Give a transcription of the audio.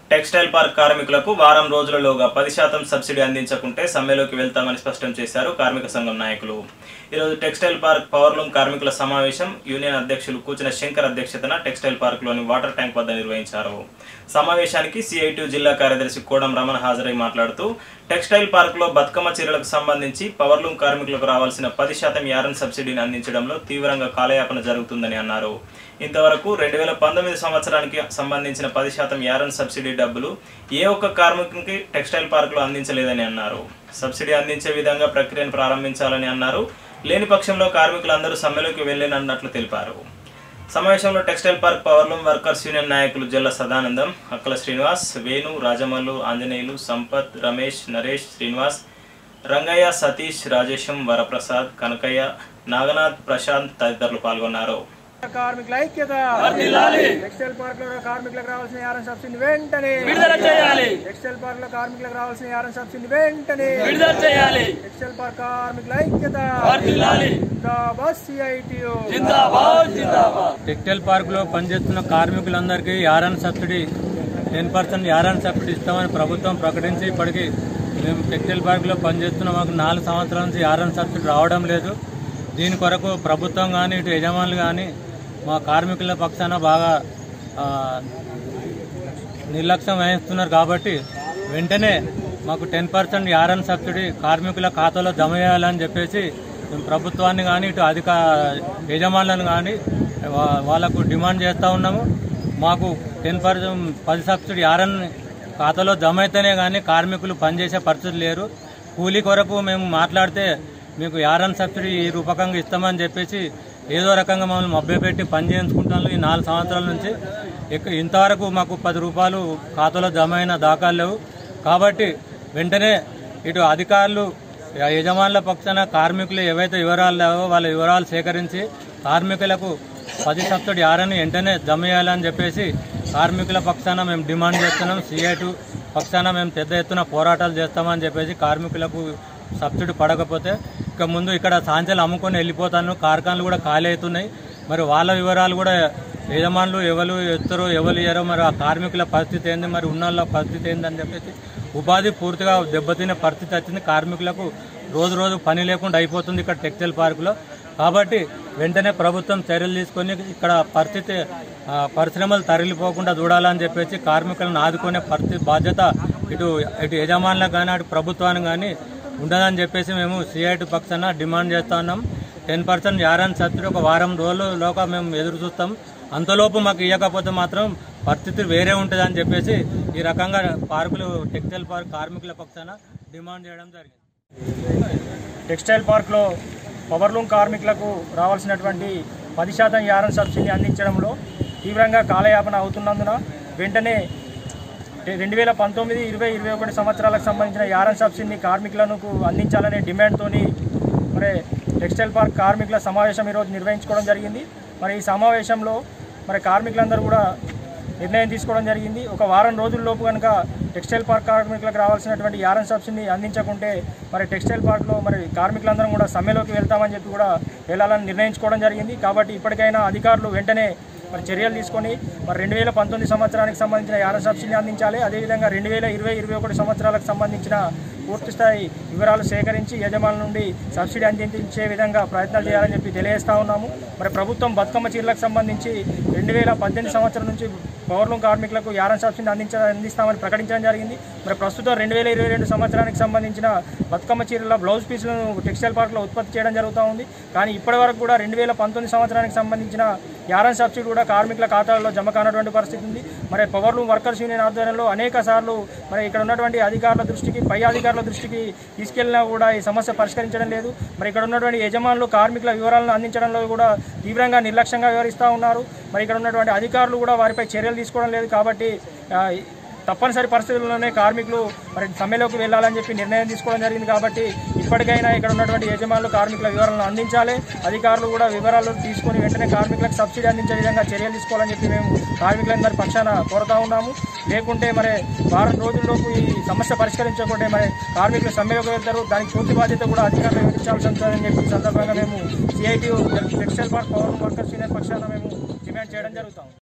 Textile park కార్మికులకు వారం రోజులలోగా 10% subsidy అందించకుంటే సమ్మెలోకి వెళ్తామని స్పష్టం చేశారు కార్మిక సంఘం నాయకులు. ఈరోజు టెక్స్టైల్ పార్క్ పవర్లూమ్ కార్మికుల సమావేశం యూనియన్ అధ్యక్షులు కూచిన శంకర్ అధ్యక్షతన టెక్స్టైల్ పార్క్లోని వాటర్ ట్యాంక్ వద్ద నిర్వహించారు. సమావేశానికి సిఐటియు జిల్లా కార్యదర్శి కోడం రమణ హాజరై మాట్లాడుతూ టెక్స్టైల్ పార్క్లో బతుకమ్మ చీరలకు సంబంధించి పవర్లూమ్ కార్మికులకు రావాల్సిన 10% యారన్ సబ్సిడీని అందించడంలో తీవ్రంగా కాలయాపన జరుగుతుందని అన్నారు. ఇంతవరకు 2019 సంవత్సరానికి సంబంధించిన 10% యారన్ సబ్సిడీ డబ్బులు ఏ ఒక్క కార్మికునికి టెక్స్టైల్ పార్కులో అందించలేదని అన్నారు. సబ్సిడీ అందించే విధంగా ప్రక్రియను ప్రారంభించాలని అన్నారు. లేని పక్షంలో కార్మికులందరూ సమ్మెలోకి వెళ్లేనన్నట్లు తెలిపారు. సమావేశంలో textile park powerloom workers union నాయకులు జల్ల సదానందం, అక్కల శ్రీనివాస్, వేణు, రాజమల్లు, ఆంజనేయులు, సంపత్, రమేష్, నరేష్, శ్రీనివాస్, రంగయ్య, సతీష్, రాజేశం, వరప్రసాద్, కనకయ్య, నాగనాథ్, ప్రశాంత్ తదితరులు పాల్గొన్నారు. కార్మికుల ఐక్యత టెక్స్టైల్ పార్క్ లో కార్మికులకు రావాల్సిన యారన్ సబ్సిడీ వెంటనే విడుదల చేయాలి. టెక్స్టైల్ పార్క్ లో కార్మికులకు రావాల్సిన యారన్ సబ్సిడీ వెంటనే విడుదల చేయాలి. టెక్స్టైల్ పార్క్ కార్మికుల ఐక్యత జిందాబాద్ సిఐటియు జిందాబాద్ జిందాబాద్. టెక్స్టైల్ పార్క్ లో పనిచేస్తున్న కార్మికులందరికీ యారన్ సబ్సిడీ 10% యారన్ సబ్సిడీ ఇస్తామని ప్రభుత్వం ప్రకటించి ఇప్పటికీ మేము టెక్స్టైల్ పార్క్ లో పనిచేస్తున్న మాకు 4 సంవత్సరాల నుంచి యారన్ సబ్సిడీ రావడం లేదు. దీని కొరకు ప్రభుత్వం కానీ ఇటు యజమానులు కానీ మా కార్మికుల పక్షాన బాగా నిర్లక్ష్యం వహిస్తున్నారు. కాబట్టి వెంటనే మాకు 10% యారన్ సబ్సిడీ కార్మికుల ఖాతాలో జమ చేయాలని చెప్పేసి మేము ప్రభుత్వాన్ని కానీ ఇటు యజమానులను కానీ వాళ్ళకు డిమాండ్ చేస్తూ ఉన్నాము. మాకు 10% సబ్సిడీ యారన్ ఖాతాలో జమ అయితేనే కానీ కార్మికులు పనిచేసే పరిస్థితి లేరు. కూలీ కొరకు మేము మాట్లాడితే మీకు యారన్ సబ్సిడీ ఈ రూపకంగా ఇస్తామని చెప్పేసి ఏదో రకంగా మమ్మల్ని మభ్యపెట్టి పని చేయించుకుంటాను. ఈ 4 సంవత్సరాల నుంచి ఇంతవరకు మాకు 10 రూపాయలు ఖాతాలో జమ అయిన దాఖలు లేవు. కాబట్టి వెంటనే ఇటు అధికారులు యజమానుల పక్షాన కార్మికులు ఏవైతే వివరాలు లేవో వాళ్ళ వివరాలు సేకరించి కార్మికులకు 10 సబ్సిడీ యారన్ వెంటనే జమ చేయాలని చెప్పేసి కార్మికుల పక్షాన మేము డిమాండ్ చేస్తున్నాం. సిఐటియు పక్షాన మేము పెద్ద ఎత్తున పోరాటాలు చేస్తామని చెప్పేసి కార్మికులకు సబ్సిడీ పడకపోతే ఇక ముందు ఇక్కడ సాంచలు అమ్ముకొని వెళ్ళిపోతాను. కార్ఖానాలు కూడా ఖాళీ అవుతున్నాయి. మరి వాళ్ళ వివరాలు కూడా యజమానులు ఎవరు ఎత్తారో ఎవరు ఇయ్యారో మరి ఆ కార్మికుల పరిస్థితి ఏంది, మరి ఉన్న పరిస్థితి ఏందని చెప్పేసి ఉపాధి పూర్తిగా దెబ్బతినే పరిస్థితి వచ్చింది. కార్మికులకు రోజు రోజు పని లేకుండా అయిపోతుంది ఇక్కడ టెక్స్టైల్ పార్కులో. కాబట్టి వెంటనే ప్రభుత్వం చర్యలు తీసుకొని ఇక్కడ పరిశ్రమలు తరలిపోకుండా చూడాలని చెప్పేసి కార్మికులను ఆదుకునే బాధ్యత ఇటు యజమానులకు కానీ అటు ప్రభుత్వానికి కానీ ఉండదని చెప్పేసి మేము సిఐటి పక్షాన డిమాండ్ చేస్తా ఉన్నాం. 10% యారన్ సబ్సిడీ ఒక వారం రోజులలోగా మేము ఎదురు చూస్తాం. అంతలోపు మాకు ఇవ్వకపోతే మాత్రం పరిస్థితి వేరే ఉంటుందని చెప్పేసి ఈ రకంగా టెక్స్టైల్ పార్క్ కార్మికుల పక్షాన డిమాండ్ చేయడం జరిగింది. టెక్స్టైల్ పార్క్ లో పవర్లూమ్ కార్మికులకు రావాల్సినటువంటి 10% యారన్ సబ్సిడీ అందించడంలో తీవ్రంగా కాలయాపన అవుతున్నందున వెంటనే 2019, 20, 21 సంవత్సరాలకు సంబంధించిన యారన్ సబ్సిడీని కార్మికులకు అందించాలనే డిమాండ్తోని మరి టెక్స్టైల్ పార్క్ కార్మికుల సమావేశం ఈరోజు నిర్వహించుకోవడం జరిగింది. మరి ఈ సమావేశంలో మరి కార్మికులందరూ కూడా నిర్ణయం తీసుకోవడం జరిగింది. ఒక వారం రోజుల్లోపు కనుక టెక్స్టైల్ పార్క్ కార్మికులకు రావాల్సినటువంటి యారన్ సబ్సిడీని అందించకుంటే మరి టెక్స్టైల్ పార్క్లో మరి కార్మికులందరం కూడా సమ్మెలోకి వెళ్తామని చెప్పి కూడా వెళ్ళాలని నిర్ణయించుకోవడం జరిగింది. కాబట్టి ఇప్పటికైనా అధికారులు వెంటనే మరి చర్యలు తీసుకొని మరి 2019 సంవత్సరానికి సంబంధించిన యారన్ సబ్సిడీని అందించాలి. అదేవిధంగా 2020, 21 సంవత్సరాలకు సంబంధించిన పూర్తి స్థాయి వివరాలు సేకరించి యజమానుల నుండి సబ్సిడీ అందించే విధంగా ప్రయత్నాలు చేయాలని చెప్పి తెలియజేస్తా ఉన్నాము. మరి ప్రభుత్వం బతుకమ్మ చీరలకు సంబంధించి 2018 సంవత్సరం నుంచి పవర్లూమ్ కార్మికులకు యారన్ సబ్సిడీ అందిస్తామని ప్రకటించడం జరిగింది. మరి ప్రస్తుతం 2022 సంవత్సరానికి సంబంధించిన బతుకమ్మ చీరల బ్లౌజ్ పీసులను టెక్స్టైల్ పార్క్లో ఉత్పత్తి చేయడం జరుగుతూ ఉంది. కానీ ఇప్పటి వరకు కూడా 2019 సంవత్సరానికి సంబంధించిన యారన్ సబ్సిడీ కూడా కార్మికుల ఖాతాల్లో జమ కానటువంటి పరిస్థితి ఉంది. మరి పవర్లూమ్ వర్కర్స్ యూనియన్ ఆధ్వర్యంలో అనేక సార్లు మరి ఇక్కడ ఉన్నటువంటి అధికారుల దృష్టికి, పై అధికారుల దృష్టికి తీసుకెళ్లినా కూడా ఈ సమస్య పరిష్కరించడం లేదు. మరి ఇక్కడ ఉన్నటువంటి యజమానులు కార్మికుల వివరాలను అందించడంలో కూడా తీవ్రంగా నిర్లక్ష్యంగా వ్యవహరిస్తూ ఉన్నారు. మరి ఇక్కడ ఉన్నటువంటి అధికారులు కూడా వారిపై చర్యలు తీసుకోవడం లేదు. కాబట్టి తప్పనిసరి పరిస్థితుల్లోనే కార్మికులు మరి సమ్మెలోకి వెళ్ళాలని చెప్పి నిర్ణయం తీసుకోవడం జరిగింది. కాబట్టి ఇప్పటికైనా ఇక్కడ ఉన్నటువంటి యజమానులు కార్మికుల వివరాలను అందించాలి. అధికారులు కూడా వివరాలు తీసుకొని వెంటనే కార్మికులకు సబ్సిడీ అందించే విధంగా చర్యలు తీసుకోవాలని చెప్పి మేము కార్మికులందరి పక్షాన కోరుతా ఉన్నాము. లేకుంటే మరి వారం రోజుల్లోపు ఈ సమస్య పరిష్కరించకుంటే మరి కార్మికులు సమ్మెలోకి వెళ్తారు. దానికి పూర్తి బాధ్యత కూడా అధికారులు వివరించాల్సి ఉంటుందని చెప్పి సందర్భంగా మేము CITU textile park powerloom workers union పక్షాన మేము డిమాండ్ చేయడం జరుగుతాం.